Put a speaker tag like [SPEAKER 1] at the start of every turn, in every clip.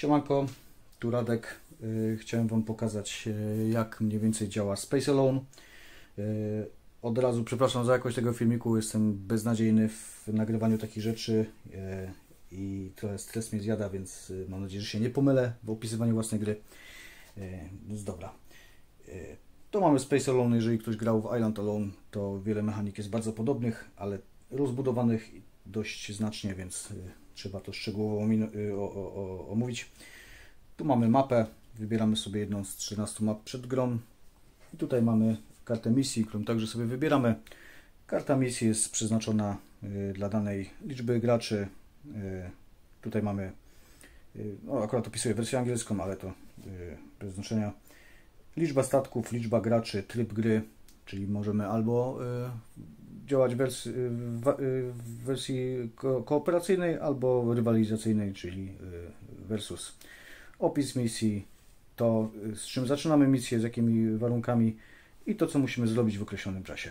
[SPEAKER 1] Siemanko, tu Radek. Chciałem Wam pokazać, jak mniej więcej działa Space Alone. Od razu przepraszam za jakość tego filmiku, jestem beznadziejny w nagrywaniu takich rzeczy i trochę stres mnie zjada, więc mam nadzieję, że się nie pomylę w opisywaniu własnej gry. Więc dobra. To mamy Space Alone. Jeżeli ktoś grał w Island Alone, to wiele mechanik jest bardzo podobnych, ale rozbudowanych dość znacznie, więc trzeba to szczegółowo omówić. Tu mamy mapę, wybieramy sobie jedną z 13 map przed grą. I tutaj mamy kartę misji, którą także sobie wybieramy. Karta misji jest przeznaczona dla danej liczby graczy. Tutaj mamy, no akurat opisuję wersję angielską, ale to bez znaczenia. Liczba statków, liczba graczy, tryb gry, czyli możemy albo działać w wersji kooperacyjnej, albo rywalizacyjnej, czyli versus. Opis misji, to z czym zaczynamy misję, z jakimi warunkami i to, co musimy zrobić w określonym czasie.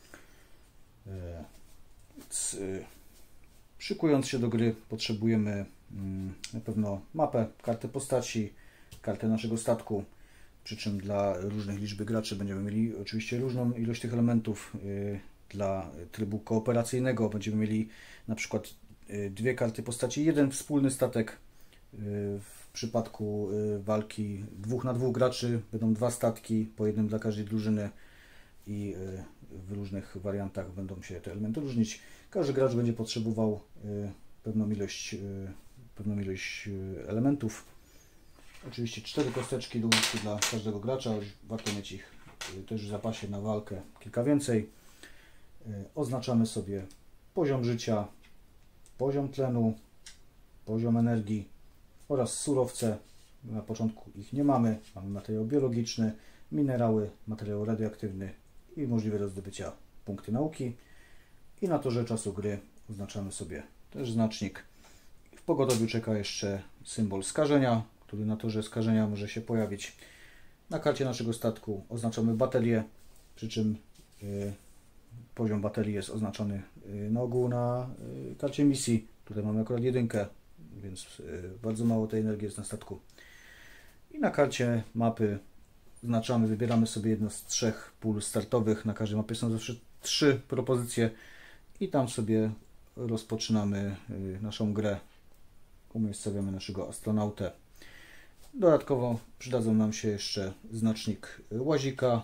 [SPEAKER 1] Szykując się do gry, potrzebujemy na pewno mapę, kartę postaci, kartę naszego statku, przy czym dla różnych liczby graczy będziemy mieli oczywiście różną ilość tych elementów. Dla trybu kooperacyjnego będziemy mieli na przykład dwie karty postaci, jeden wspólny statek. W przypadku walki 2 na 2 graczy będą dwa statki, po jednym dla każdej drużyny i w różnych wariantach będą się te elementy różnić. Każdy gracz będzie potrzebował pewną ilość elementów. Oczywiście 4 kosteczki do użytku dla każdego gracza, warto mieć ich też w zapasie na walkę kilka więcej. Oznaczamy sobie poziom życia, poziom tlenu, poziom energii oraz surowce. Na początku ich nie mamy. Mamy materiał biologiczny, minerały, materiał radioaktywny i możliwe do zdobycia punkty nauki. I na torze czasu gry oznaczamy sobie też znacznik. W pogotowiu czeka jeszcze symbol skażenia, który na torze skażenia może się pojawić. Na karcie naszego statku oznaczamy baterię, przy czym poziom baterii jest oznaczony na ogół na karcie misji. Tutaj mamy akurat 1, więc bardzo mało tej energii jest na statku. I na karcie mapy oznaczamy, wybieramy sobie jedno z 3 pól startowych. Na każdej mapie są zawsze 3 propozycje i tam sobie rozpoczynamy naszą grę. Umiejscowiamy naszego astronautę. Dodatkowo przydadzą nam się jeszcze znacznik łazika,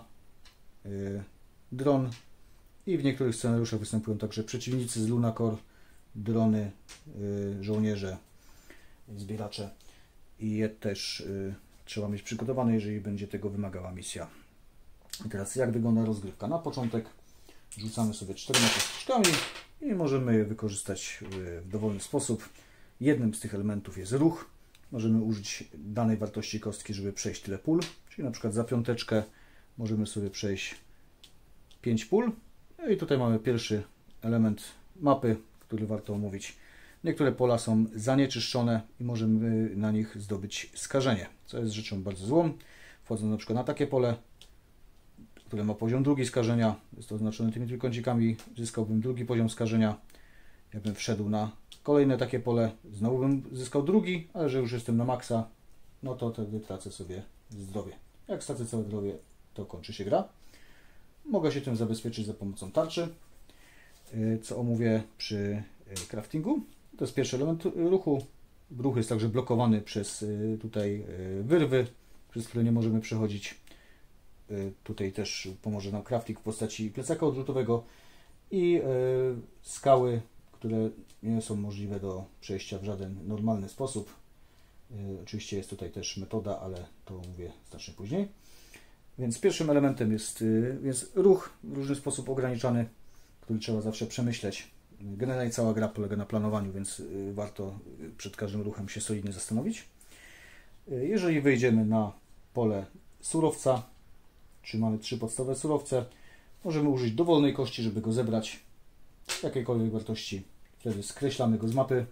[SPEAKER 1] dron i w niektórych scenariuszach występują także przeciwnicy z Lunacore, drony, żołnierze, zbieracze i je też trzeba mieć przygotowane, jeżeli będzie tego wymagała misja. I teraz jak wygląda rozgrywka? Na początek rzucamy sobie 4 kosteczkami i możemy je wykorzystać w dowolny sposób. Jednym z tych elementów jest ruch. Możemy użyć danej wartości kostki, żeby przejść tyle pól, czyli na przykład za 5 możemy sobie przejść 5 pól. No i tutaj mamy pierwszy element mapy, który warto omówić. Niektóre pola są zanieczyszczone i możemy na nich zdobyć skażenie, co jest rzeczą bardzo złą. Wchodząc na przykład na takie pole, które ma poziom 2 skażenia, jest to oznaczone tymi trójkącikami, zyskałbym 2 poziom skażenia. Jakbym wszedł na kolejne takie pole, znowu bym zyskał 2, ale że już jestem na maksa, no to wtedy tracę sobie zdrowie. Jak stracę całe zdrowie, to kończy się gra. Mogę się tym zabezpieczyć za pomocą tarczy, co omówię przy craftingu. To jest pierwszy element ruchu. Ruch jest także blokowany przez tutaj wyrwy, przez które nie możemy przechodzić. Tutaj też pomoże nam crafting w postaci plecaka odrzutowego i skały, które nie są możliwe do przejścia w żaden normalny sposób. Oczywiście jest tutaj też metoda, ale to mówię znacznie później. Więc pierwszym elementem jest ruch w różny sposób ograniczany, który trzeba zawsze przemyśleć. Generalnie cała gra polega na planowaniu, więc warto przed każdym ruchem się solidnie zastanowić. Jeżeli wejdziemy na pole surowca, czy mamy 3 podstawowe surowce, możemy użyć dowolnej kości, żeby go zebrać jakiejkolwiek wartości. Wtedy skreślamy go z mapy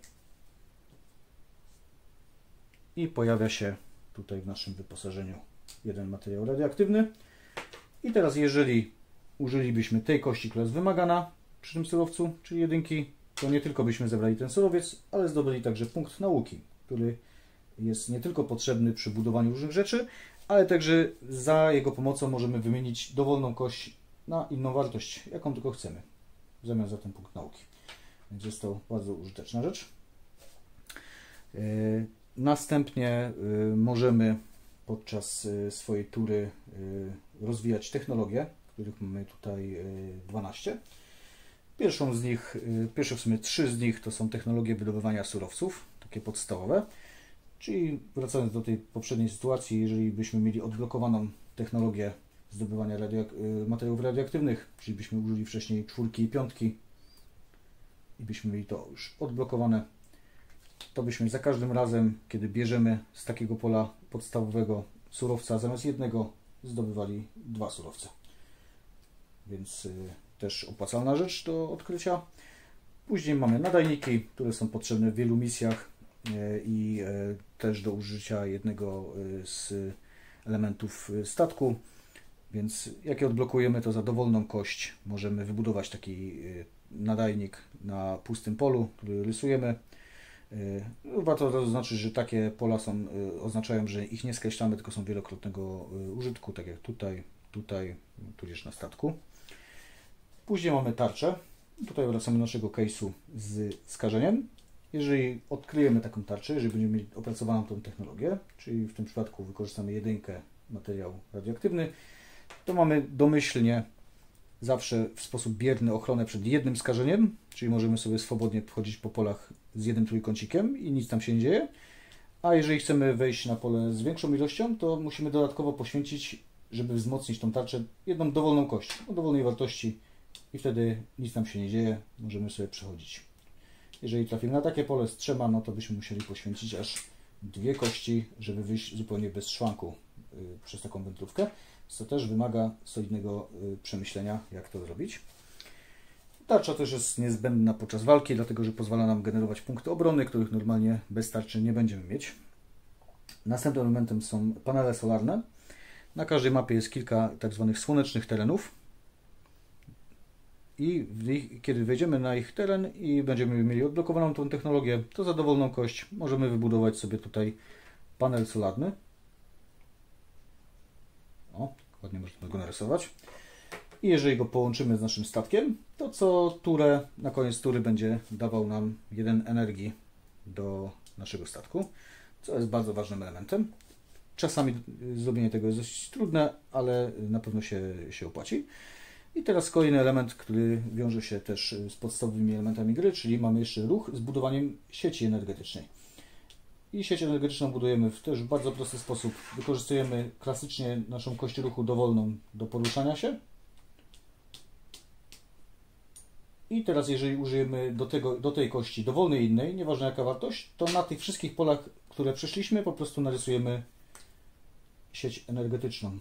[SPEAKER 1] i pojawia się tutaj w naszym wyposażeniu jeden materiał radioaktywny. I teraz jeżeli użylibyśmy tej kości, która jest wymagana przy tym surowcu, czyli 1, to nie tylko byśmy zebrali ten surowiec, ale zdobyli także punkt nauki, który jest nie tylko potrzebny przy budowaniu różnych rzeczy, ale także za jego pomocą możemy wymienić dowolną kość na inną wartość, jaką tylko chcemy, w zamian za ten punkt nauki. Więc jest to bardzo użyteczna rzecz. Następnie możemy podczas swojej tury rozwijać technologie, których mamy tutaj 12. Pierwsze w sumie 3 z nich to są technologie wydobywania surowców, takie podstawowe. Czyli wracając do tej poprzedniej sytuacji, jeżeli byśmy mieli odblokowaną technologię zdobywania materiałów radioaktywnych, czyli byśmy użyli wcześniej 4 i 5 i byśmy mieli to już odblokowane, to byśmy za każdym razem, kiedy bierzemy z takiego pola podstawowego surowca, zamiast jednego zdobywali 2 surowce. Więc też opłacalna rzecz do odkrycia. Później mamy nadajniki, które są potrzebne w wielu misjach i też do użycia jednego z elementów statku. Więc jak je odblokujemy, to za dowolną kość możemy wybudować taki nadajnik na pustym polu, który rysujemy. Warto zaznaczyć, że takie pola oznaczają, że ich nie skreślamy, tylko są wielokrotnego użytku, tak jak tutaj, tudzież na statku. Później mamy tarczę. Tutaj wracamy do naszego case'u z skażeniem. Jeżeli odkryjemy taką tarczę, jeżeli będziemy mieli opracowaną tą technologię, czyli w tym przypadku wykorzystamy jedynkę materiał radioaktywny, to mamy domyślnie zawsze w sposób bierny ochronę przed jednym skażeniem, czyli możemy sobie swobodnie chodzić po polach z jednym trójkącikiem i nic tam się nie dzieje. A jeżeli chcemy wejść na pole z większą ilością, to musimy dodatkowo poświęcić, żeby wzmocnić tą tarczę, jedną dowolną kość o dowolnej wartości i wtedy nic nam się nie dzieje, możemy sobie przechodzić. Jeżeli trafimy na takie pole z 3, no to byśmy musieli poświęcić aż 2 kości, żeby wyjść zupełnie bez szwanku przez taką wędrówkę, co też wymaga solidnego przemyślenia, jak to zrobić. Tarcza też jest niezbędna podczas walki, dlatego że pozwala nam generować punkty obrony, których normalnie bez tarczy nie będziemy mieć. Następnym elementem są panele solarne. Na każdej mapie jest kilka tak zwanych słonecznych terenów. I kiedy wejdziemy na ich teren i będziemy mieli odblokowaną tą technologię, to za dowolną kość możemy wybudować sobie tutaj panel solarny. O, ładnie można go narysować. I jeżeli go połączymy z naszym statkiem, to co turę, na koniec tury będzie dawał nam 1 energii do naszego statku, co jest bardzo ważnym elementem. Czasami zrobienie tego jest dość trudne, ale na pewno się opłaci. I teraz kolejny element, który wiąże się też z podstawowymi elementami gry, czyli mamy jeszcze ruch z budowaniem sieci energetycznej. I sieć energetyczną budujemy w też bardzo prosty sposób. Wykorzystujemy klasycznie naszą kość ruchu dowolną do poruszania się. I teraz jeżeli użyjemy do tej kości dowolnej innej, nieważne jaka wartość, to na tych wszystkich polach, które przeszliśmy, po prostu narysujemy sieć energetyczną.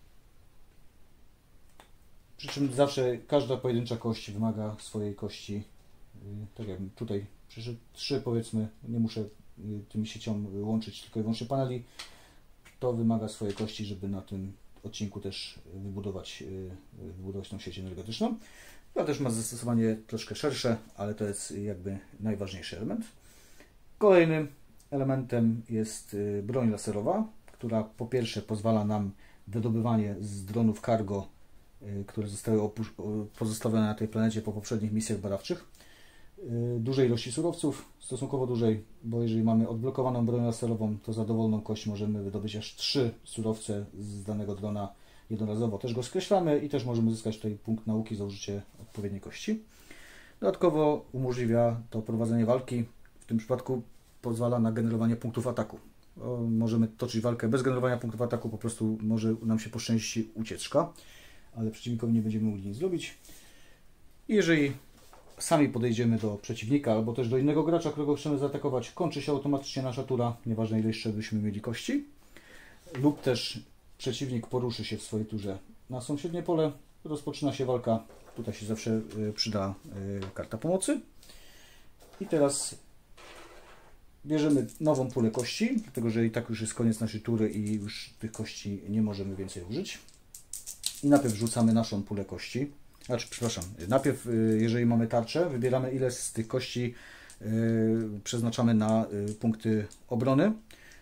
[SPEAKER 1] Przy czym zawsze każda pojedyncza kość wymaga swojej kości. Tak jak tutaj przyszedł 3, powiedzmy, nie muszę tymi siecią łączyć tylko i wyłącznie paneli. To wymaga swojej kości, żeby na tym odcinku też wybudować tą sieć energetyczną. To też ma zastosowanie troszkę szersze, ale to jest jakby najważniejszy element. Kolejnym elementem jest broń laserowa, która po pierwsze pozwala nam wydobywanie z dronów cargo, które zostały pozostawione na tej planecie po poprzednich misjach badawczych, dużej ilości surowców, stosunkowo dużej, bo jeżeli mamy odblokowaną broń laserową, to za dowolną kość możemy wydobyć aż 3 surowce z danego drona jednorazowo. Też go skreślamy i też możemy zyskać tutaj punkt nauki za użycie odpowiedniej kości. Dodatkowo umożliwia to prowadzenie walki, w tym przypadku pozwala na generowanie punktów ataku. Możemy toczyć walkę bez generowania punktów ataku, po prostu może nam się poszczęści ucieczka, ale przeciwnikowi nie będziemy mogli nic zrobić. I jeżeli sami podejdziemy do przeciwnika albo też do innego gracza, którego chcemy zaatakować, kończy się automatycznie nasza tura, nieważne ile jeszcze byśmy mieli kości, lub też przeciwnik poruszy się w swojej turze na sąsiednie pole, rozpoczyna się walka. Tutaj się zawsze przyda karta pomocy. I teraz bierzemy nową pulę kości, dlatego że i tak już jest koniec naszej tury i już tych kości nie możemy więcej użyć. I najpierw wrzucamy naszą pulę kości. Najpierw jeżeli mamy tarczę, wybieramy ile z tych kości przeznaczamy na punkty obrony.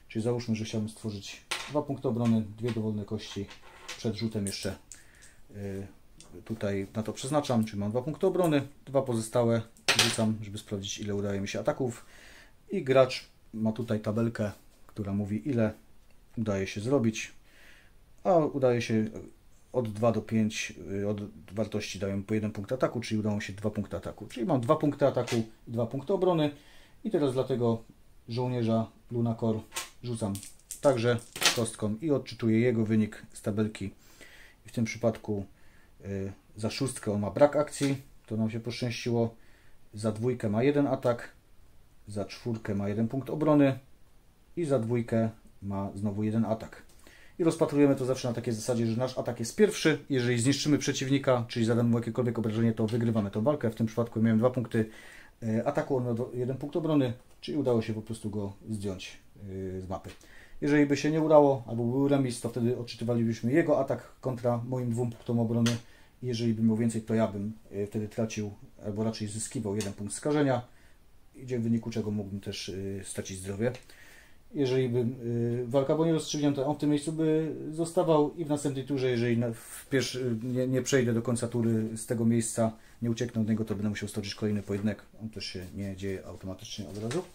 [SPEAKER 1] Czyli załóżmy, że chciałbym stworzyć 2 punkty obrony, 2 dowolne kości. Przed rzutem jeszcze tutaj na to przeznaczam, czyli mam 2 punkty obrony, 2 pozostałe rzucam, żeby sprawdzić, ile udaje mi się ataków. I gracz ma tutaj tabelkę, która mówi, ile udaje się zrobić, a udaje się od 2 do 5, od wartości dają po 1 punkt ataku, czyli udało się 2 punkty ataku. Czyli mam 2 punkty ataku i 2 punkty obrony. I teraz dla tego żołnierza Lunacore rzucam także kostką i odczytuję jego wynik z tabelki. I w tym przypadku za 6 on ma brak akcji, to nam się poszczęściło. Za 2 ma 1 atak, za 4 ma 1 punkt obrony i za 2 ma znowu 1 atak. I rozpatrujemy to zawsze na takiej zasadzie, że nasz atak jest pierwszy. Jeżeli zniszczymy przeciwnika, czyli zadamy mu jakiekolwiek obrażenie, to wygrywamy tę walkę. W tym przypadku miałem 2 punkty ataku, on miał 1 punkt obrony, czyli udało się po prostu go zdjąć z mapy. Jeżeli by się nie udało, albo był remis, to wtedy odczytywalibyśmy jego atak kontra moim 2 punktom obrony. Jeżeli bym miał więcej, to ja bym wtedy tracił, albo raczej zyskiwał 1 punkt skażenia, w wyniku czego mógłbym też stracić zdrowie. Jeżeli by walka była nierozstrzygnięta, to on w tym miejscu by zostawał i w następnej turze, jeżeli nie przejdę do końca tury z tego miejsca, nie ucieknę od niego, to będę musiał stoczyć kolejny pojedynek. On też się nie dzieje automatycznie od razu.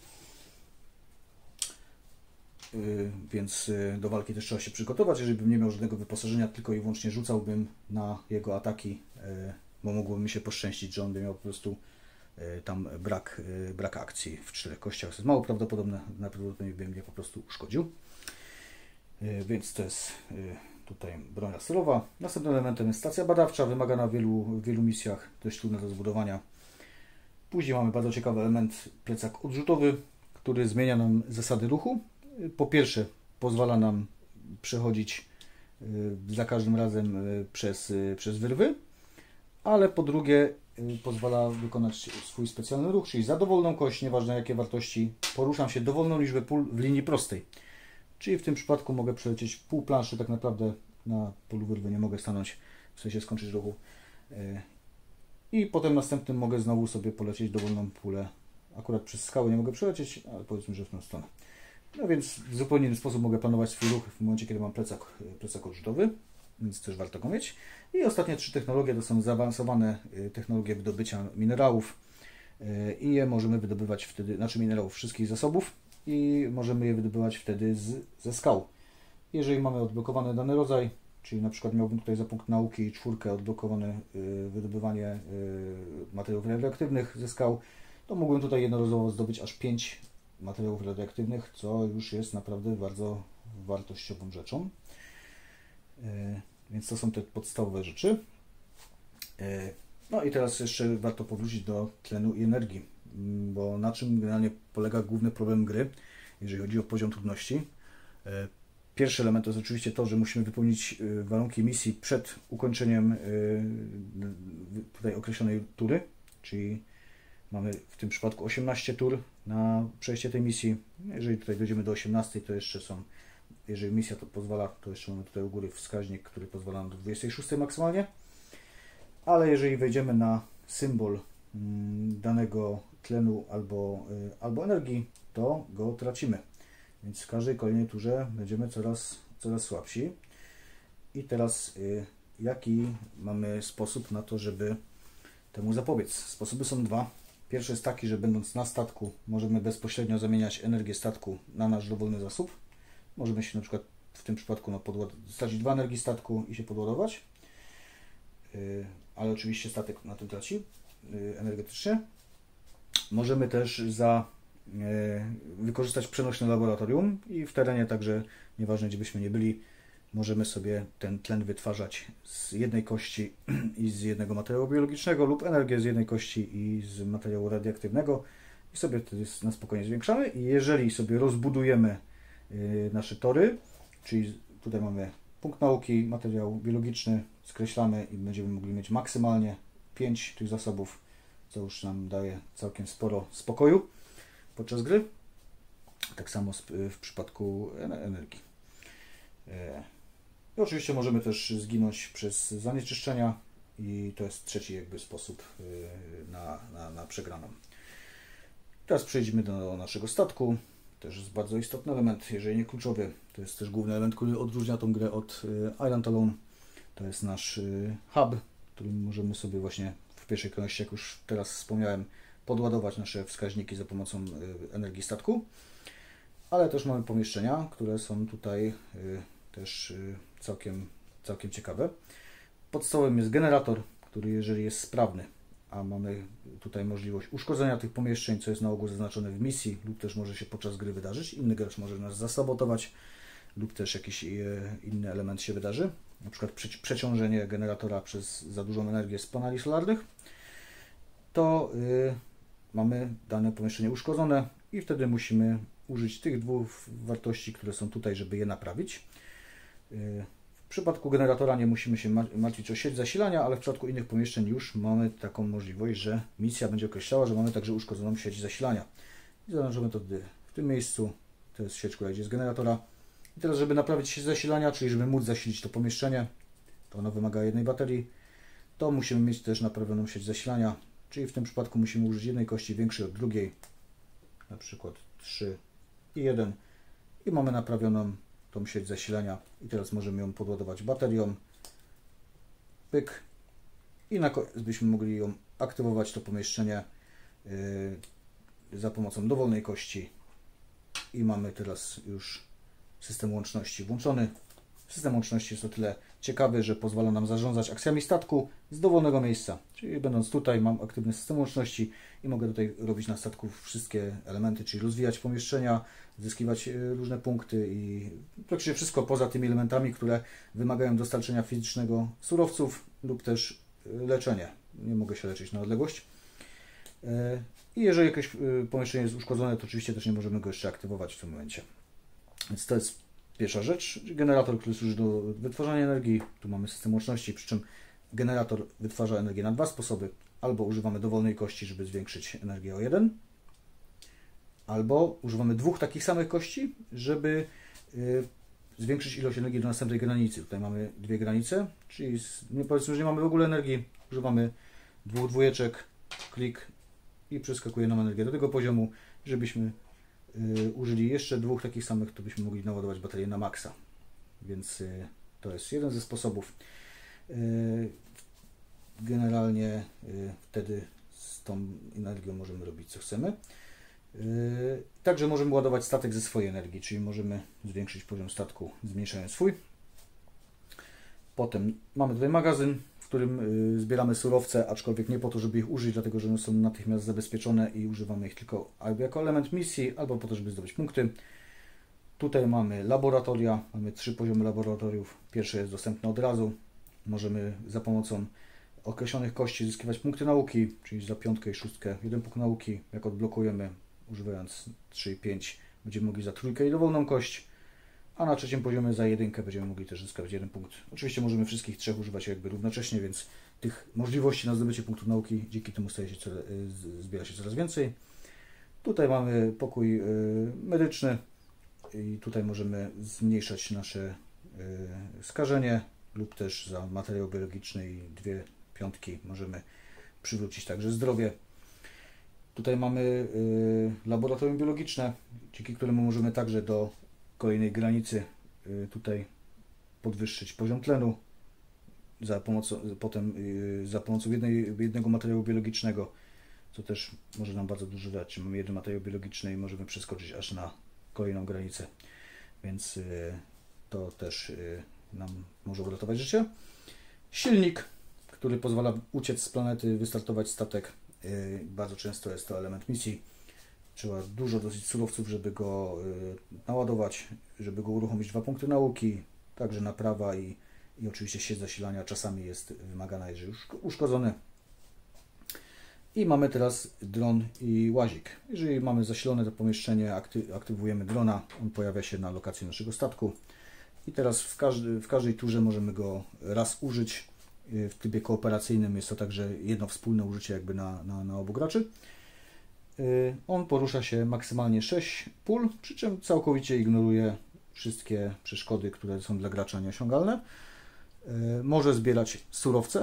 [SPEAKER 1] Więc do walki też trzeba się przygotować. Jeżeli bym nie miał żadnego wyposażenia, tylko i wyłącznie rzucałbym na jego ataki, bo mogłoby mi się poszczęścić, że on by miał po prostu tam brak akcji w 4 kościach. To jest mało prawdopodobne, najprawdopodobniej by mnie po prostu uszkodził. Więc to jest tutaj broń laserowa. Następnym elementem jest stacja badawcza, wymagana w wielu misjach, dość trudna do zbudowania. Później mamy bardzo ciekawy element, plecak odrzutowy, który zmienia nam zasady ruchu. Po pierwsze, pozwala nam przechodzić za każdym razem przez wyrwy, ale po drugie pozwala wykonać swój specjalny ruch, czyli za dowolną kość, nieważne jakie wartości, poruszam się dowolną liczbę pól w linii prostej. Czyli w tym przypadku mogę przelecieć pół planszy, tak naprawdę na polu wyrwy nie mogę stanąć, w sensie skończyć ruchu. I potem następnym mogę znowu sobie polecieć dowolną pulę. Akurat przez skałę nie mogę przelecieć, ale powiedzmy, że w tę stronę. No więc w zupełnie inny sposób mogę planować swój ruch w momencie, kiedy mam plecak odrzutowy, więc też warto go mieć. I ostatnie 3 technologie to są zaawansowane technologie wydobycia minerałów i je możemy wydobywać wtedy, znaczy minerałów wszystkich zasobów i możemy je wydobywać wtedy ze skał. Jeżeli mamy odblokowany dany rodzaj, czyli na przykład miałbym tutaj za punkt nauki 4 odblokowane wydobywanie materiałów radioaktywnych ze skał, to mógłbym tutaj jednorazowo zdobyć aż 5 materiałów radioaktywnych, co już jest naprawdę bardzo wartościową rzeczą. Więc to są te podstawowe rzeczy. No i teraz jeszcze warto powrócić do tlenu i energii, bo na czym generalnie polega główny problem gry, jeżeli chodzi o poziom trudności. Pierwszy element to jest oczywiście to, że musimy wypełnić warunki misji przed ukończeniem tutaj określonej tury, czyli mamy w tym przypadku 18 tur na przejście tej misji. Jeżeli tutaj dojdziemy do 18, to jeszcze są, jeżeli misja to pozwala, to jeszcze mamy tutaj u góry wskaźnik, który pozwala nam do 26 maksymalnie. Ale jeżeli wejdziemy na symbol danego tlenu albo energii, to go tracimy. Więc w każdej kolejnej turze będziemy coraz słabsi. I teraz jaki mamy sposób na to, żeby temu zapobiec? Sposoby są 2. Pierwszy jest taki, że będąc na statku możemy bezpośrednio zamieniać energię statku na nasz dowolny zasób. Możemy się na przykład w tym przypadku stracić 2 energii statku i się podładować. Ale oczywiście statek na tym traci energetycznie. Możemy też wykorzystać przenośne laboratorium i w terenie także, nieważne gdzie byśmy nie byli, możemy sobie ten tlen wytwarzać z jednej kości i z jednego materiału biologicznego lub energię z jednej kości i z materiału radioaktywnego i sobie wtedy na spokojnie zwiększamy. I jeżeli sobie rozbudujemy nasze tory, czyli tutaj mamy punkt nauki, materiał biologiczny, skreślamy i będziemy mogli mieć maksymalnie 5 tych zasobów, co już nam daje całkiem sporo spokoju podczas gry. Tak samo w przypadku energii. I oczywiście możemy też zginąć przez zanieczyszczenia i to jest trzeci jakby sposób na przegraną. Teraz przejdźmy do naszego statku. też jest bardzo istotny element, jeżeli nie kluczowy. To jest też główny element, który odróżnia tą grę od Island Alone. To jest nasz hub, którym możemy sobie właśnie w pierwszej kolejności, jak już teraz wspomniałem, podładować nasze wskaźniki za pomocą energii statku. Ale też mamy pomieszczenia, które są tutaj też całkiem ciekawe. Pod stołem jest generator, który jeżeli jest sprawny, a mamy tutaj możliwość uszkodzenia tych pomieszczeń, co jest na ogół zaznaczone w misji, lub też może się podczas gry wydarzyć. Inny gracz może nas zasabotować, lub też jakiś inny element się wydarzy. Na przykład przeciążenie generatora przez za dużą energię z paneli solarnych. To mamy dane pomieszczenie uszkodzone i wtedy musimy użyć tych dwóch wartości, które są tutaj, żeby je naprawić. W przypadku generatora nie musimy się martwić o sieć zasilania, ale w przypadku innych pomieszczeń już mamy taką możliwość, że misja będzie określała, że mamy także uszkodzoną sieć zasilania. I zaznaczymy to w tym miejscu. To jest sieć, która idzie z generatora. I teraz, żeby naprawić sieć zasilania, czyli żeby móc zasilić to pomieszczenie, to ono wymaga jednej baterii, to musimy mieć też naprawioną sieć zasilania, czyli w tym przypadku musimy użyć jednej kości większej od drugiej, na przykład 3 i 1 i mamy naprawioną tą sieć zasilania i teraz możemy ją podładować baterią, pyk, i na koniec byśmy mogli ją aktywować, to pomieszczenie za pomocą dowolnej kości i mamy teraz już system łączności włączony. System łączności jest o tyle ciekawy, że pozwala nam zarządzać akcjami statku z dowolnego miejsca. Czyli będąc tutaj mam aktywny system łączności i mogę tutaj robić na statku wszystkie elementy, czyli rozwijać pomieszczenia, zyskiwać różne punkty i praktycznie wszystko poza tymi elementami, które wymagają dostarczenia fizycznego surowców lub też leczenie. Nie mogę się leczyć na odległość. I jeżeli jakieś pomieszczenie jest uszkodzone, to oczywiście też nie możemy go jeszcze aktywować w tym momencie. Więc to jest pierwsza rzecz. Generator, który służy do wytwarzania energii. Tu mamy system łączności, przy czym generator wytwarza energię na dwa sposoby. Albo używamy dowolnej kości, żeby zwiększyć energię o 1, albo używamy dwóch takich samych kości, żeby zwiększyć ilość energii do następnej granicy. Tutaj mamy dwie granice, czyli powiedzmy, że nie mamy w ogóle energii. Używamy dwóch dwójeczek, klik i przeskakuje nam energię do tego poziomu. Żebyśmy użyli jeszcze dwóch takich samych, to byśmy mogli naładować baterię na maksa. Więc to jest jeden ze sposobów. Generalnie wtedy z tą energią możemy robić co chcemy. Także możemy ładować statek ze swojej energii, czyli możemy zwiększyć poziom statku, zmniejszając swój. Potem mamy tutaj magazyn, w którym zbieramy surowce, aczkolwiek nie po to, żeby ich użyć, dlatego że one są natychmiast zabezpieczone i używamy ich tylko albo jako element misji, albo po to, żeby zdobyć punkty. Tutaj mamy laboratoria, mamy 3 poziomy laboratoriów. Pierwsze jest dostępne od razu. Możemy za pomocą określonych kości zyskiwać punkty nauki, czyli za 5 i 6 1 punkt nauki. Jak odblokujemy, używając 3 i 5, będziemy mogli za 3 i dowolną kość, a na trzecim poziomie za 1 będziemy mogli też zyskać 1 punkt. Oczywiście możemy wszystkich 3 używać jakby równocześnie, więc tych możliwości na zdobycie punktów nauki dzięki temu zbiera się coraz więcej. Tutaj mamy pokój medyczny i tutaj możemy zmniejszać nasze skażenie lub też za materiał biologiczny i 2 piątki możemy przywrócić także zdrowie. Tutaj mamy laboratorium biologiczne, dzięki któremu możemy także do kolejnej granicy tutaj podwyższyć poziom tlenu za pomocą jednego materiału biologicznego, co też może nam bardzo dużo dać. Mamy jeden materiał biologiczny i możemy przeskoczyć aż na kolejną granicę, więc to też nam może uratować życie. Silnik, który pozwala uciec z planety, wystartować statek. Bardzo często jest to element misji. Trzeba dużo dosyć surowców, żeby go naładować, żeby go uruchomić 2 punkty nauki, także naprawa i oczywiście sieć zasilania czasami jest wymagana, jeżeli już uszkodzony. I mamy teraz dron i łazik. Jeżeli mamy zasilone to pomieszczenie, aktywujemy drona, on pojawia się na lokacji naszego statku. I teraz w każdej turze możemy go raz użyć. W trybie kooperacyjnym jest to także jedno wspólne użycie jakby na obu graczy. On porusza się maksymalnie 6 pól, przy czym całkowicie ignoruje wszystkie przeszkody, które są dla gracza nieosiągalne. Może zbierać surowce,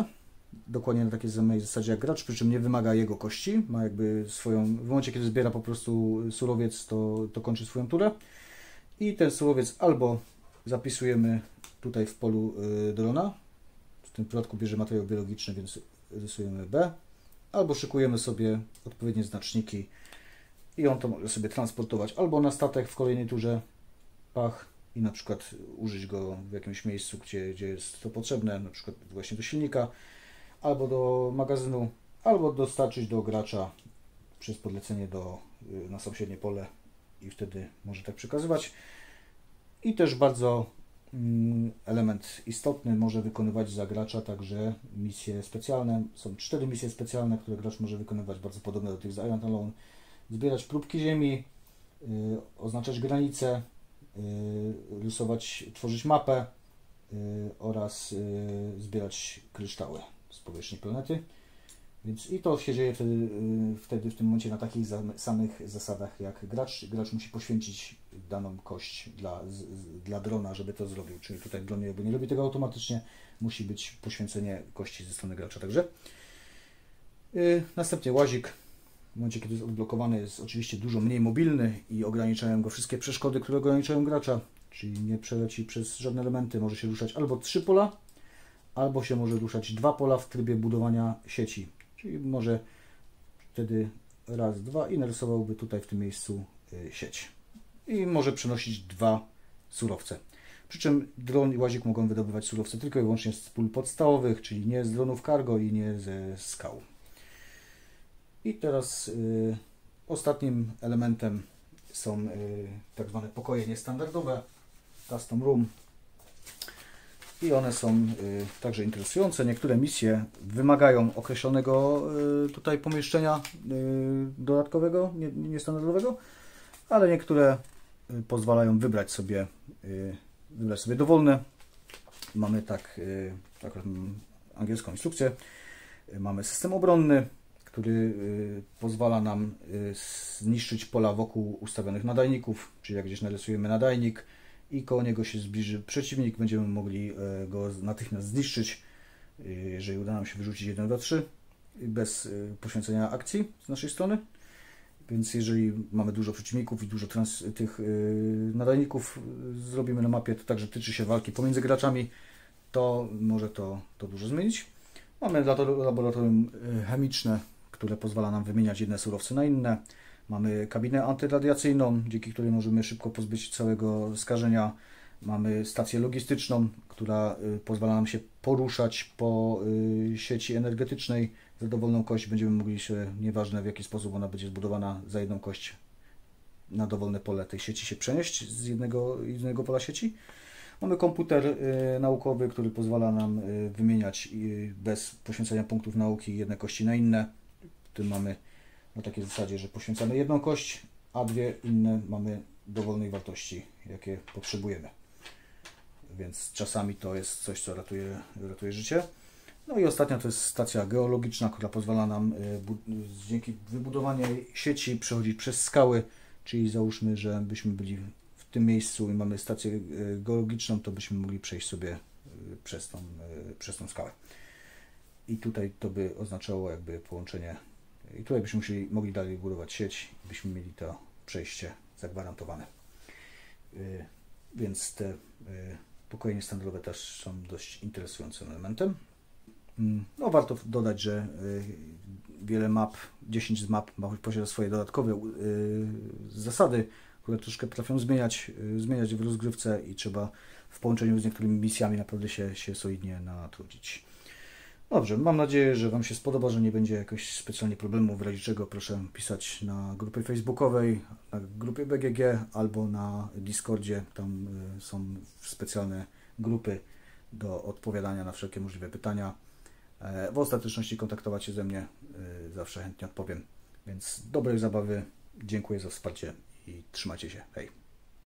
[SPEAKER 1] dokładnie na takiej samej zasadzie jak gracz, przy czym nie wymaga jego kości, ma jakby swoją, w momencie kiedy zbiera po prostu surowiec, to kończy swoją turę i ten surowiec albo zapisujemy tutaj w polu drona, w tym przypadku bierze materiał biologiczny, więc rysujemy B, albo szykujemy sobie odpowiednie znaczniki i on to może sobie transportować albo na statek w kolejnej turze, pach, i na przykład użyć go w jakimś miejscu, gdzie jest to potrzebne, na przykład właśnie do silnika, albo do magazynu, albo dostarczyć do gracza przez podlecenie na sąsiednie pole i wtedy może tak przekazywać. I też bardzo element istotny, może wykonywać za gracza także misje specjalne. Są 4 misje specjalne, które gracz może wykonywać, bardzo podobne do tych z Iron Alone. Zbierać próbki ziemi, oznaczać granice, rysować, tworzyć mapę oraz zbierać kryształy z powierzchni planety. Więc i to się dzieje wtedy w tym momencie na takich samych zasadach jak gracz. Gracz musi poświęcić daną kość dla drona, żeby to zrobił. Czyli tutaj dron jakby nie robi tego automatycznie, musi być poświęcenie kości ze strony gracza także. Następnie łazik. W momencie, kiedy jest odblokowany, jest oczywiście dużo mniej mobilny i ograniczają go wszystkie przeszkody, które ograniczają gracza, czyli nie przeleci przez żadne elementy. Może się ruszać albo 3 pola, albo się może ruszać 2 pola w trybie budowania sieci. Czyli może wtedy raz, 2 i narysowałby tutaj w tym miejscu sieć. I może przenosić 2 surowce. Przy czym dron i łazik mogą wydobywać surowce tylko i wyłącznie z pól podstawowych, czyli nie z dronów cargo i nie ze skał. I teraz ostatnim elementem są tak zwane pokoje niestandardowe, custom room. I one są także interesujące. Niektóre misje wymagają określonego tutaj pomieszczenia dodatkowego, niestandardowego, ale niektóre pozwalają wybrać sobie dowolne. Mamy taką angielską instrukcję. Mamy system obronny, który pozwala nam zniszczyć pola wokół ustawionych nadajników, czyli jak gdzieś narysujemy nadajnik i koło niego się zbliży przeciwnik, będziemy mogli go natychmiast zniszczyć, jeżeli uda nam się wyrzucić 1, 2, 3 bez poświęcenia akcji z naszej strony. Więc jeżeli mamy dużo przeciwników i dużo tych nadajników zrobimy na mapie, to także tyczy się walki pomiędzy graczami, to może to dużo zmienić. Mamy laboratorium chemiczne, które pozwala nam wymieniać jedne surowce na inne. Mamy kabinę antyradiacyjną, dzięki której możemy szybko pozbyć się całego skażenia. Mamy stację logistyczną, która pozwala nam się poruszać po sieci energetycznej. Za dowolną kość będziemy mogli się, nieważne w jaki sposób ona będzie zbudowana, za jedną kość na dowolne pole tej sieci się przenieść z jednego pola sieci. Mamy komputer naukowy, który pozwala nam wymieniać bez poświęcenia punktów nauki jedne kości na inne. W tym mamy na takiej zasadzie, że poświęcamy jedną kość, a 2 inne mamy dowolnej wartości, jakie potrzebujemy. Więc czasami to jest coś, co ratuje życie. No i ostatnia to jest stacja geologiczna, która pozwala nam dzięki wybudowaniu sieci przechodzić przez skały, czyli załóżmy, że byśmy byli w tym miejscu i mamy stację geologiczną, to byśmy mogli przejść sobie przez tą skałę. I tutaj to by oznaczało jakby połączenie. I tutaj byśmy mogli dalej budować sieć, byśmy mieli to przejście zagwarantowane. Więc te pokoje niestandardowe też są dość interesującym elementem. No, warto dodać, że wiele map, 10 z map posiada swoje dodatkowe zasady, które troszkę potrafią zmieniać w rozgrywce i trzeba w połączeniu z niektórymi misjami naprawdę się solidnie natrudzić. Dobrze, mam nadzieję, że Wam się spodoba, że nie będzie jakoś specjalnie problemów, w razie czego proszę pisać na grupie facebookowej, na grupie BGG albo na Discordzie, tam są specjalne grupy do odpowiadania na wszelkie możliwe pytania. W ostateczności kontaktować się ze mnie, zawsze chętnie odpowiem. Więc dobrej zabawy, dziękuję za wsparcie i trzymajcie się, hej!